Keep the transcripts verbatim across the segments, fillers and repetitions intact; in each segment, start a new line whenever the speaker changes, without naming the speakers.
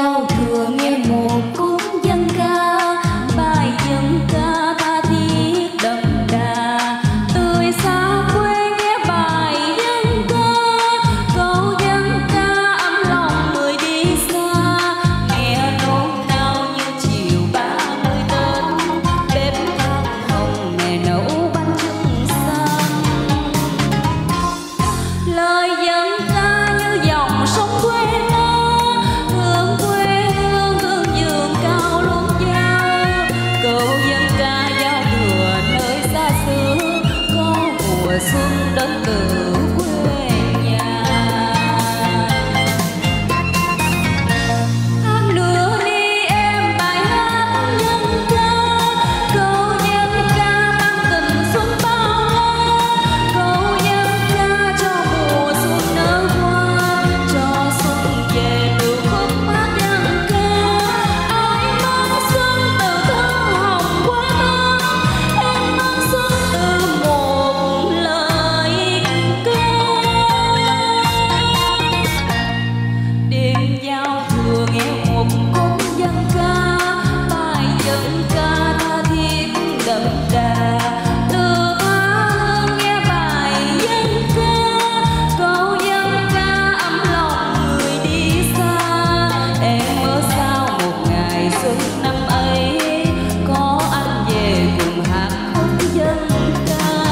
giao thừa nghe một khúc dân ca, bài dân ca tha thiết đậm đà. Tươi xa quê nghe bài dân ca, câu dân ca ấm lòng người đi xa. Nghe nôn nao như chiều ba mươi Tết, bếp than hồng mẹ nấu bánh trưng xanh. Lời dân ca như dòng sông quê ta, hương quê hương hương vườn cao luôn giao. Câu dân ca giao thừa nơi xa xứ, có mùa xuân đến từ quê nhà. Hát nữa đi em bài hát dân ca, câu dân ca mang tình xuân bao la. Câu dân ca cho mùa xuân nở hoa, cho xuân về từ khúc hát dân ca. Ai mang xuân từ thơ hồng qua ta, em mang xuân từ một lời ca. Đêm giao thừa nghe một khúc dân ca, bài dân ca tha thiết đậm đà. Từ tha hương nghe bài dân ca, câu dân ca ấm lòng người đi xa. Em mơ sao một ngày xuân năm ấy, có anh về cùng hát khúc dân ca.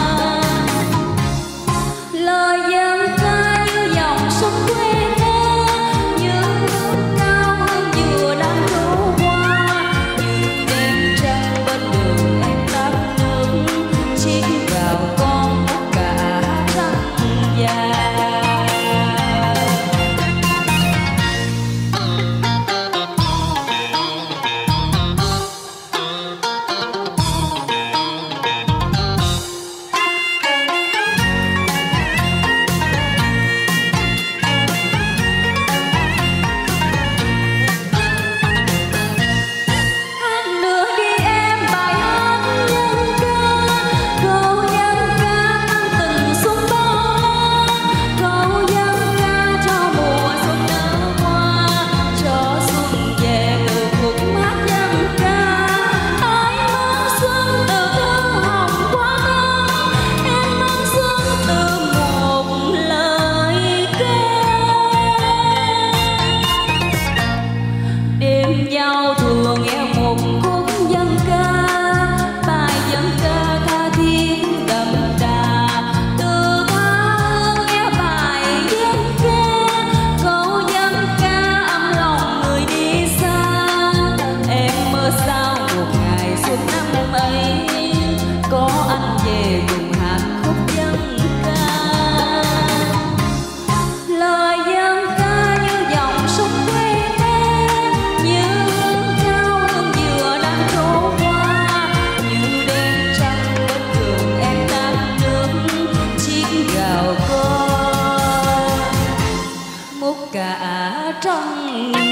Lời dân ca như dòng sông quê ta, như nước cao hương dừa đang trổ hoa. Như đêm trăng bên đường em tắt nước, chiếc gạo con tất cả răng vàng. Hát nữa đi em bài hát dân ca, câu dân ca mang tình xuân bao la. Câu dân ca cho mùa xuân nở hoa, cho xuân về từ khúc hát dân ca. Ai mang xuân từ thơ hồng qua ta, em mang xuân từ một lời ca. Đêm giao thừa nghe một khúc dân ca, bài dân ca tha thiết đậm đà. Từ tha hương nghe bài dân ca, câu dân ca ấm lòng người đi xa. Em mơ sao một ngày xuân năm ấy, có anh về cùng hát khúc dân ca. Lời dân ca như dòng sông quê ta, như hương cao hương dừa đang trổ hoa. Như đêm trăng bên đường em tắt nước, chiếc gạo con múc cả trăng